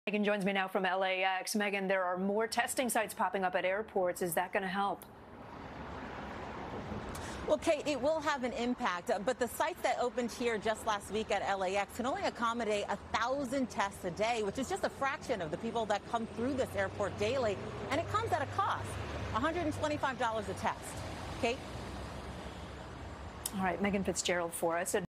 Meagan joins me now from LAX. Meagan, there are more testing sites popping up at airports. Is that going to help? Well, Kate, it will have an impact, but the sites that opened here just last week at LAX can only accommodate 1,000 tests a day, which is just a fraction of the people that come through this airport daily, and it comes at a cost, $125 a test. Kate? All right, Meagan Fitzgerald for us.